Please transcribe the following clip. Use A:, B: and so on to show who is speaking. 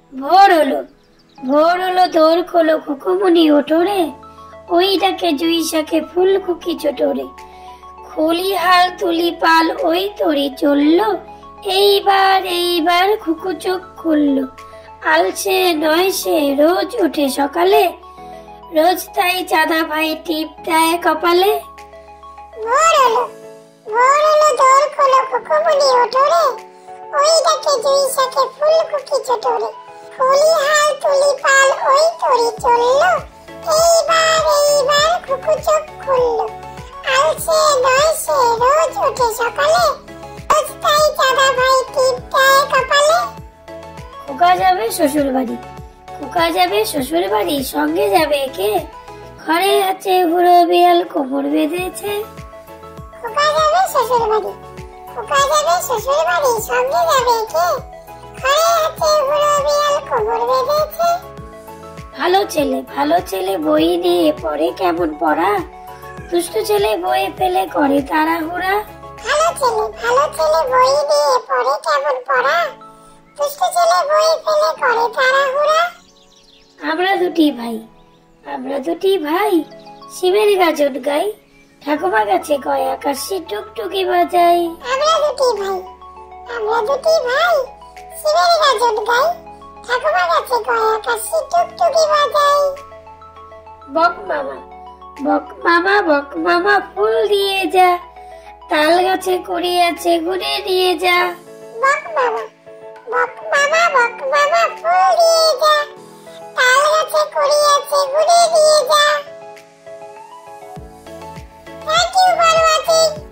A: ভোর হলো, ভোর হলো, দোর খোলো খুকুমনি ওঠোরে, ওই ডাকে জুই শাকে ফুল খুকি চোটরে। খলি হাল তুলি পাল ওই তরি চললো, এইবার এইবার খুকু চোখ খুললো। আলসে নয় সে রোজ ওঠে সকালে, রোজ তাই চাঁদা ভাই টিপ দেয় কপালে।
B: ভোর হলো, ভোর হলো, দোর খোলো খুকুমনি ওঠোরে, ওই ডাকে জুই শাকে ফুল খুকি চোটরে। খলি হাল তুলি পাল ওই তরি চললো, এইবার এইবার খুকু চোখ খুললো। আলসে নয় সে রোজ ওঠে সকালে, রোজ তাই চাঁদা ভাই টিপ দেয় কপালে।
A: খোকা যাবে শ্বশুর বাড়ি, খোকা যাবে শ্বশুর বাড়ি, সঙ্গে যাবে কে? ঘরে আছে বুড়ো বিড়াল কোমর বেঁধেছে।
B: খোকা যাবে শ্বশুর বাড়ি, খোকা যাবে শ্বশুর বাড়ি, সঙ্গে যাবে কে? ঘরে আছে বুড়ো বিড়াল কোমর বেঁধেছে।
A: ভালো ছেলে বই নিয়ে পড়ে কেমন পড়া, দুষ্ট ছেলে বই ফেলে করে তাড়াহুড়া।
B: ভালো ছেলে বই নিয়ে পড়ে কেমন পড়া, দুষ্ট ছেলে বই ফেলে করে তাড়াহুড়া।
A: আমরা দুটি ভাই শিবের গাজন গাই, ঠাকুমা গাছে কয় আকাশে টুকটুকি বাজাই।
B: আমরা দুটি ভাই শিবের গাজন গাই, ঠাকুমা গাছে কয় আকাশে টুকটুকি বাজাই।
A: বক মামা ফুল দিয়ে যা, তাল গাছে কুড়ি আছে গুনে নিয়ে যা।
B: বক মামা ফুল দিয়ে যা, তাল গাছে কুড়ি আছে গুনে নিয়ে যা। Thank you for watching.